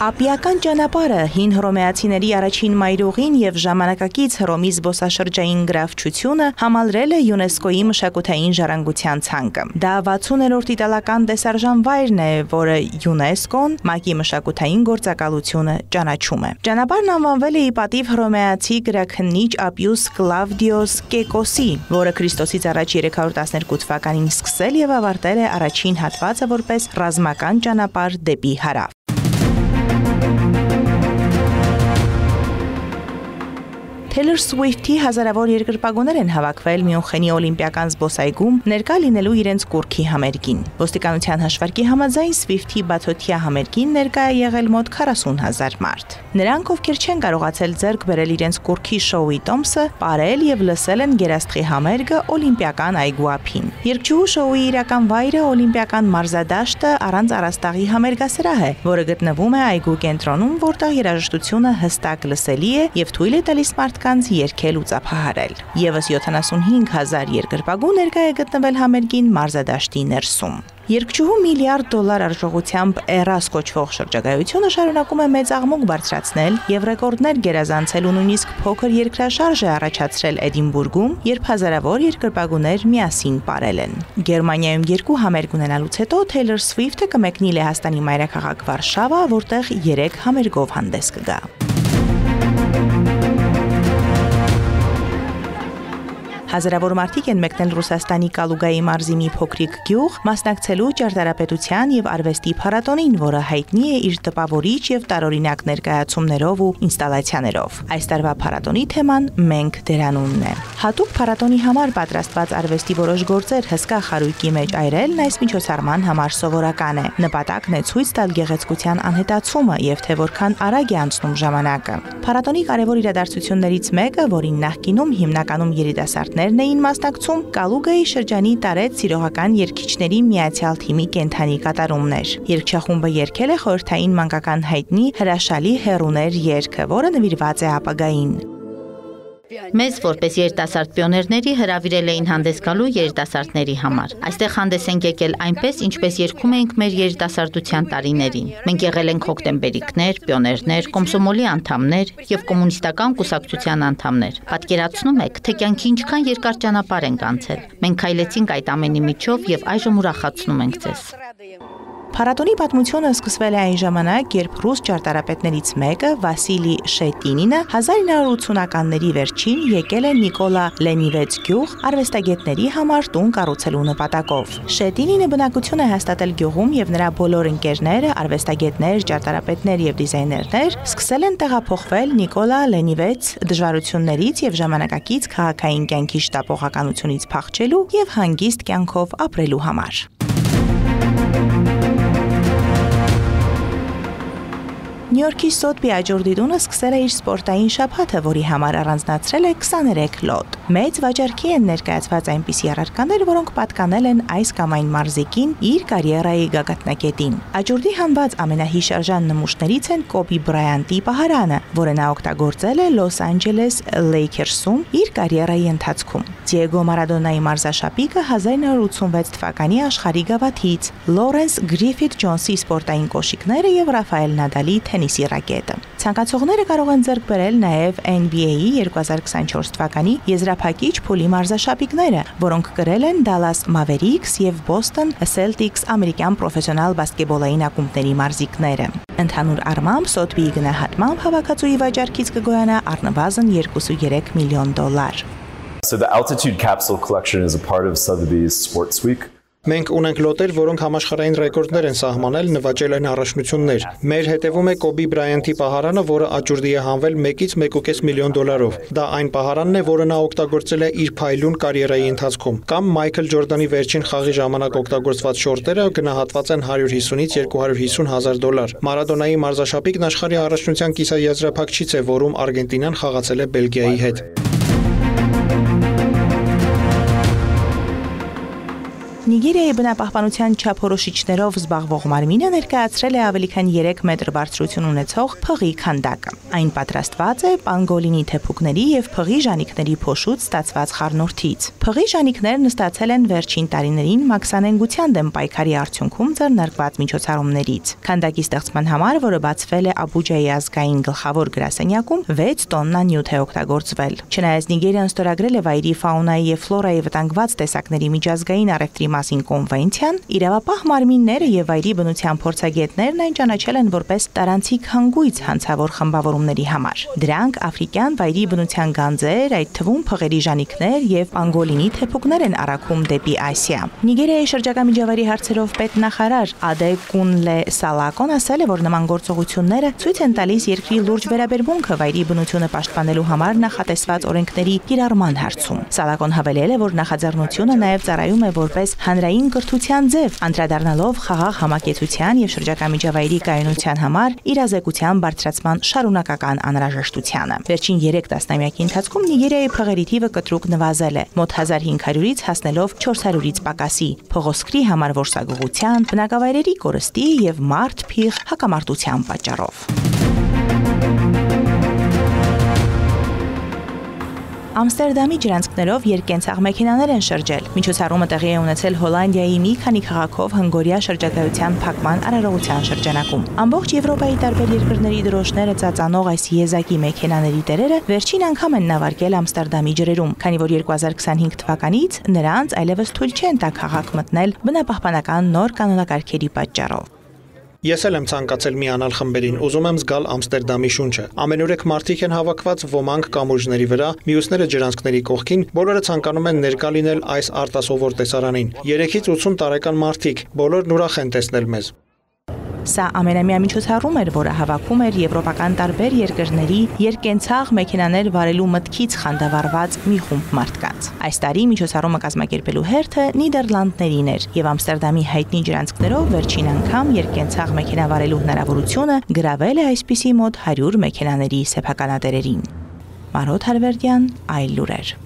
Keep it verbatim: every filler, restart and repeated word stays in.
Ապիական ճանապարհը հին հռոմեացիների առաջին մայրուղին եւ ժամանակակից Հռոմի զբոսաշրջային գրավչությունը համալրել է ՅՈՒՆԵՍԿՕ-ի մշակութային ժառանգության ցանկը։ Դա վաթսուներորդ իտալական տեսարժան վայրն է, որը ՅՈՒՆԵՍԿՕ-ն ՄԱԿ-ի մշակութային գործակալությունը ճանաչում է։ Ճանապարհն անվանվել է ի պատիվ հռոմեացի գրաքննիչ Ապիուս Կլավդիոս Կեկոսի, որը Քրիստոսից առաջ երեք հարյուր տասներկու թվականին սկսել եւ ավարտել է առաջին հատվածը որպես ռազմական ճանապարհ դեպի հարավ։ Taylor Swift-ի հազարավոր երկրպագուներ են հավաքվել Մյունխենի օլիմպիական զբոսայգում ներկա լինելու իրենց կուռքի համերգին։ Ոստիկանության հաշվարկի համաձայն Swift-ի բացօթյա համերգին ներկա է եղել մոտ քառասուն հազար մարդ։ Նրանք, ովքեր չեն կարողացել ձեռք բերել իրենց կուռքի շոուի տոմսը, պարել եւ լսել են գերաստղի համերգը օլիմպիական այգու ափին։ Երգչուհու շոուի իրական վայրը օլիմպիական մարզադաշտը առանց առաստաղի համերգասրահ է, որը գտնվում է այգու կենտրոնում, որտեղ երաժշտությունը հստակ լսելի է եւ թույլ է տալիս մարդկանց երգել ու ծափահարել։ Եվս յոթանասունհինգ հազար երկրպագու ներկա է գտնվել համերգին մարզադաշտի ներսում։ Երգչուհու միլիարդ դոլար արժողությամբ Էրաս կոչվող շրջագայությունը շարունակում է մեծ աղմուկ բարձրացնել եւ ռեկորդներ գերազանցել ու նույնիսկ փոքր երկրաշարժ է առաջացրել Էդինբուրգում, երբ հազարավոր երկրպագուներ միասին պարել են։ Գերմանիայում երկու համերգ ունենալուց հետո Taylor Swift-ը կմեկնի Լեհաստանի մայրաքաղաք Վարշավա, որտեղ երեք համերգով հանդես կգա։ Հազարավոր մարդիկ են մեկնել Ռուսաստանի Կալուգայի մարզի մի փոքրիկ գյուղ, մասնակցելու ճարտարապետության եւ արվեստի փառատոնին, որը հայտնի է իր տպավորիչ եւ տարօրինակ ներկայացումներով ու ինստալացիաներով։ Այս տարվա փառատոնի թեման «Մենք դերանունն» է։ Հատուկ փառատոնի համար պատրաստված արվեստի որոշ գործեր հսկա խարույկի մեջ այրելն այս միջոցառման համար սովորական է։ Նպատակն է ցույց տալ գեղեցկության անհետացումը եւ թե որքան արագ է անցնում ժամանակը։ Փառատոնի կարևոր իրադարձություններից մեկը, որին նախկինում հիմնականում երիտասարդներ էին մասնակցում, Կալուգայի շրջանի տարեց սիրողական երգիչների միացյալ թիմի կենդանի կատարումներ։ Երգչախումբը երգել է խորհրդային մանկական հայտնի հրաշալի հեռուներ երգը, որը նվիրված է ապագային։ Մեզ որպես երիտասարդ պիոներների հրավիրել էին հանդես գալու երիտասարդների համար։ Այստեղ հանդես ենք եկել այնպես, ինչպես երգում էինք մեր երիտասարդության տարիներին։ Մենք եղել ենք հոկտեմբերիկներ, պիոներներ, կոմսոմոլի անդամներ եւ կոմունիստական կուսակցության անդամներ։ Պատկերացնում եք, թե կյանքի ինչքան երկար ճանապարհ ենք անցել։ Մենք քայլեցինք այդ ամենի միջով եւ այժմ ուրախացնում ենք ձեզ։ Փառատոնի պատմությունը սկսվել է այն ժամանակ, երբ ռուս ճարտարապետներից մեկը Վասիլի Շետինինը հազար ինը հարյուր ութսունականների վերջին եկել է Նիկոլա Լենիվեց գյուղ արվեստագետների համար տուն կառուցելու նպատակով։ Շետինինը բնակություն է հաստատել գյուղում եւ նրա բոլոր ընկերները, արվեստագետներ, ճարտարապետներ եւ դիզայներներ սկսել են տեղափոխվել Նիկոլա Լենիվեց դժվարություններից եւ ժամանակակից քաղաքային կյանքի շտապողականությունից փախչելու եւ հանգիստ կյանքով ապրելու համար։ Նյու Յորքի Սոթբի Աջորդի տունը սկսել է իր սպորտային շաբաթը, որի համար առանձնացրել է քսաներեք լոտ։ Մեծ վաճառքի են ներկայացված այնպիսի առարկաներ, որոնք պատկանել են այս կամ այն մարզիկին իր կարիերայի գագաթնակետին։ Աջորդի հանված ամենահիշարժան նմուշներից են Կոբի Բրայանտի պահարանը, որը նա օգտագործել է Լոս Անջելես Լեյքերսում իր կարիերայի ընթացքում։ Դիեգո Մարադոնայի մարզաշապիկը հազար ինը հարյուր ութսունվեց թվականի աշխարհի գավաթից, Լորենս Գրիֆիթ Ջոնսի սպորտային կոշիկները եւ Ռաֆայել Նադալի թենիսի ռակետը։ Ցանկացողները կարող են ձեռք բերել նաև N B A-ի երկու հազար քսանչորս թվականի եզրափակիչ փուլի մարզաշապիկները, որոնք կրել են Dallas Mavericks եւ Boston Celtics ամերիկյան պրոֆեսիոնալ բասկետբոլային ակումբների մարզիկները։ Ընդհանուր առմամբ Սոթբիի գնահատմամբ հավաքածուի վաճառքից կգոյանա առնվազն երկուսուերեք միլիոն դոլար։ So the Altitude Capsule Collection is a part of Sotheby's Sports Week. Մենք ունենք լոտեր, որոնք համաշխարհային ռեկորդներ են սահմանել, նվաճել են առաջնություններ։ Մեր հետևում է Կոբի Բրայանտի պահարանը, որը Աջորդի է հանվել մեկից մեկ կես միլիոն դոլարով։ Դա այն պահարանն է, որը նա օգտագործել է իր փայլուն կարիերայի ընթացքում։ Կամ Մայքլ Ջորդանի վերջին խաղի ժամանակ օգտագործված շորտերը գնահատված են հարյուր հիսունից երկու հարյուր հիսուն հազար դոլար։ Մարադոնայի մարզաշապիկն աշխարհի առաջնության կիսաեզրափակիչից է, որում Արգենտինան խաղացել է Բելգիայի հետ։ Նիգերիայի բնապահպանության չափորոշիչներով զբաղվող մարմինը ներկայացրել է ավելի քան երեք մետր բարձրություն ունեցող փղի քանդակը։ Այն պատրաստված է պանգոլինի թեփուկների եւ փղի ժանիքների փոշուց ստացված խառնուրդից։ Փղի ժանիքներն ստացել են վերջին տարիներին մաքսանենգության դեմ պայքարի արդյունքում ձեռնարկված միջոցառումներից։ Քանդակի ստեղծման համար, որը բացվել է Աբուջայի ազգային գլխավոր գրասենյակում, վեց տոննա նյութ է օգտագործվել։ Չնայած Նիգերիան ստորագրել է վայրի ֆաունայի եւ ֆլորայի վտանգված տեսակների միջազգային առևտրի մասին կոնվենցիան, իրավապահ մարմինները եւ վայրի բնության փորձագետներն այն ճանաչել են որպես տարանցիկ հանգույց հանցավոր խմբավորումների համար։ Դրանք աֆրիկյան վայրի բնության գանձեր, այդ թվում փղերի ժանիքներ եւ պանգոլինի թեփուկներ են առաքում դեպի Ասիա։ Նիգերիայի շրջակա միջավայրի հարցերով պետնախարար Ադեկունլե Սալակոն ասել է, որ նման գործողությունները ցույց են տալիս երկրի լուրջ վերաբերմունքը վայրի բնությունը պաշտպանելու համար նախատեսված օրենքների կիրառման հարցում։ Սալակոն հավելել է, որ նախաձեռնությունը նաև ծառայում է որպես հանրային կրթության ձև, անդրադառնալով խաղաղ համակեցության եւ շրջակա միջավայրի կայունության համար իրազեկության բարձրացման շարունակական անհրաժեշտությանը։ Վերջին երեք տասնամյակի ընթացքում Նիգերիայի փղերի թիվը կտրուկ նվազել է, մոտ հազար հինգ հարյուրից հասնելով չորս հարյուրից պակասի, փղոսկրի համար որսագողության, բնակավայրերի կորստի եւ մարդ-փիղ հակամարտության պատճառով։ Ամստերդամի ջրանցքներով երկկենցաղ մեքենաներ են շրջել։ Միջոցառումը տեղի է ունեցել Հոլանդիայի մի քանի քաղաքով հնգորյա շրջագայության փակման արարողության շրջանակում։ Ամբողջ Եվրոպայի տարբեր երկրների դրոշները ծածանող այս եզակի մեքենաների տերերը վերջին անգամ են նավարկել Ամստերդամի ջրերում, քանի որ երկու հազար քսանհինգ թվականից նրանց այլևս թույլ չեն տա քաղաք մտնել բնապահպանական նոր կանոնակարգերի պատճառով։ Ես էլ եմ ցանկացել միանալ խմբերին, ուզում եմ զգալ Ամստերդամի շունչը։ Ամենուրեք մարդիկ են հավաքված, ոմանք կամուրջների վրա, մյուսները ջրանցքների կողքին, բոլորը ցանկանում են ներկա լինել այս արտասովոր տեսարանին։ երեքից ութսուն տարեկան մարդիկ, բոլորն ուրախ են տեսնել մեզ։ Սա ամենամյա միջոցառում էր, որը հավաքում էր եվրոպական տարբեր երկրների երկկենցաղ մեքենաներ վարելու մտքից խանդավառված մի խումբ մարդկանց։ Այս տարի միջոցառումը կազմակերպելու հերթը Նիդերլանդներին էր եւ Ամստերդամի հայտնի ջրանցքներով վերջին անգամ երկկենցաղ մեքենա վարելու հնարավորությունը գրավել է այսպիսի մոտ հարյուր մեքենաների սեփականատերերին։ Մարոտ Հարվերդյան, Այլ լուրեր։